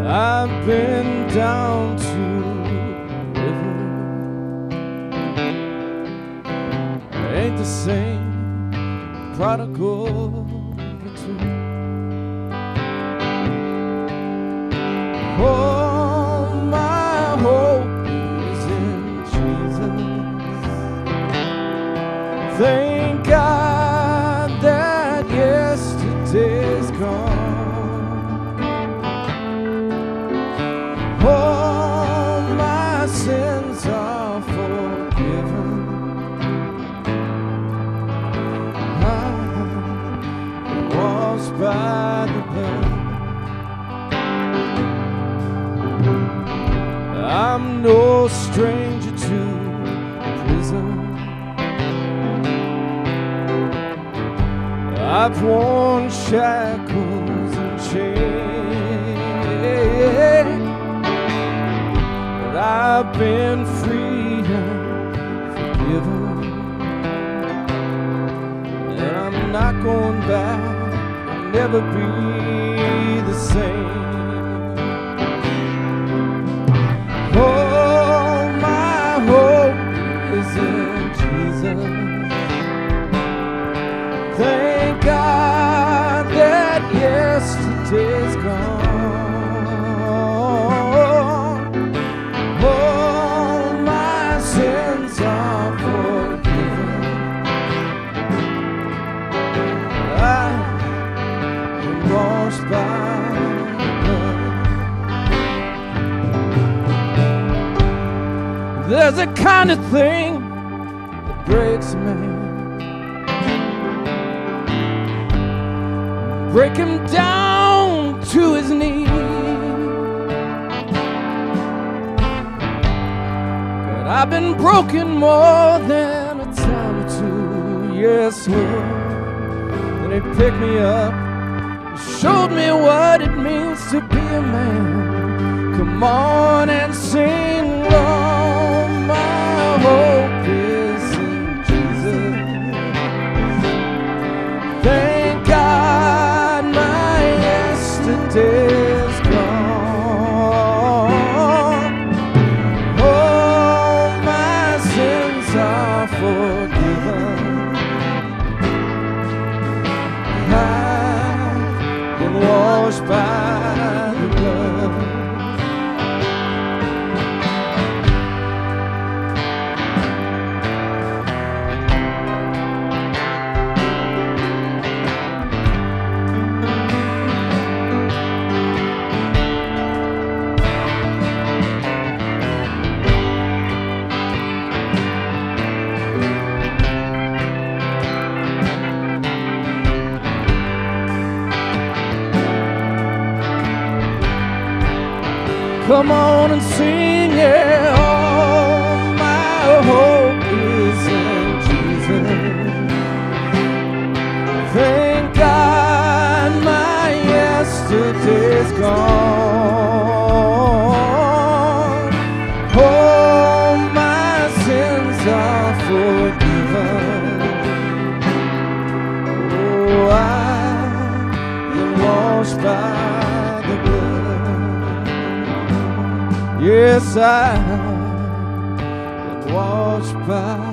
I've been down to the river. Ain't the same prodigal return. Oh, my hope is in Jesus. Thank God that yesterday's gone. All my sins are forgiven. I'm washed by the blood. I'm no stranger to prison. I've worn shackles and chains, but I've been free and forgiven, and I'm not going back. I'll never be the same. Oh, my hope is in Jesus. Thank God that yesterday's gone. All my sins are forgiven. I'm washed by the blood. There's a kind of thing that breaks a man, break him down to his knees. But I've been broken more than a time or two, yes, Lord. Then he picked me up, showed me what it means to be a man. Come on and sing, Lord, my hope is in Jesus. Thank God my yesterday's gone. All my sins are forgiven. I've been washed by the blood. Come on and sing, yeah. All my hope is in Jesus. Thank God my yesterday's gone. All my sins are forgiven. Oh, I've been washed by the blood. Yes, I've been washed by